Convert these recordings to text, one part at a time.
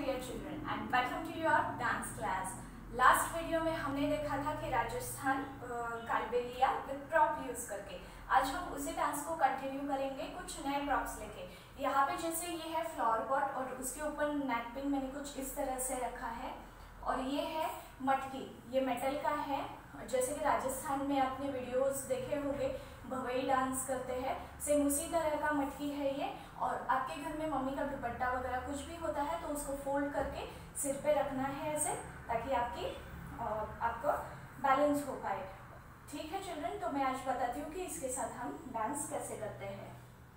Dear children and welcome to your dance class. Last video में हमने देखा था कि Rajasthan Kalbelia with prop use करके। आज हम उसी डांस को कंटिन्यू करेंगे कुछ नए प्रॉप्स लेके। यहाँ पे जैसे ये है फ्लावर पॉट और उसके ऊपर नेक पिन मैंने कुछ इस तरह से रखा है, और ये है मटकी, ये मेटल का है। जैसे कि राजस्थान में आपने वीडियोस देखे होंगे, भवई डांस करते हैं, सेम उसी तरह का मटकी है ये। और आपके घर में मम्मी का दुपट्टा वगैरह कुछ भी होता है तो उसको फोल्ड करके सिर पे रखना है ऐसे, ताकि आपको बैलेंस हो पाए। ठीक है चिल्ड्रन, तो मैं आज बताती हूँ कि इसके साथ हम डांस कैसे करते हैं।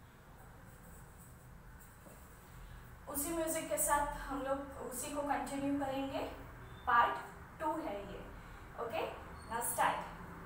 उसी म्यूजिक के साथ हम लोग उसी को कंटिन्यू करेंगे। पार्ट 2 है ये। Okay, now start.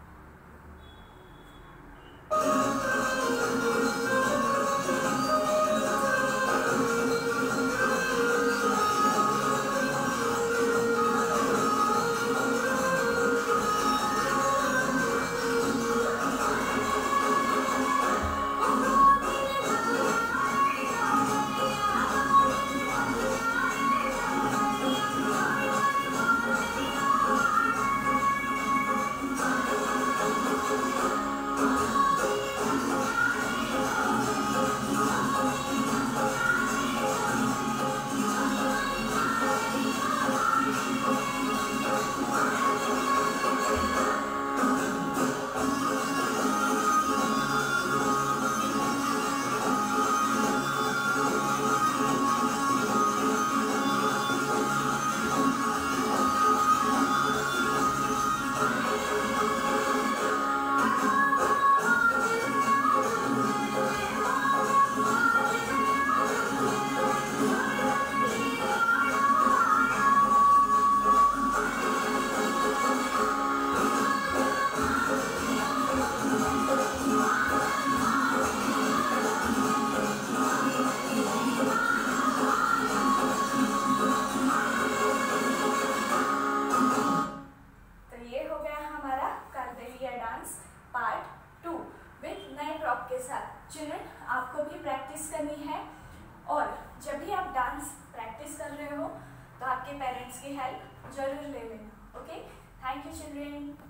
Part 2 with नए प्रॉप के साथ। चिल्ड्रन, आपको भी प्रैक्टिस करनी है, और जब भी आप डांस प्रैक्टिस कर रहे हो तो आपके पेरेंट्स की हेल्प जरूर ले लेना। Okay, thank you children.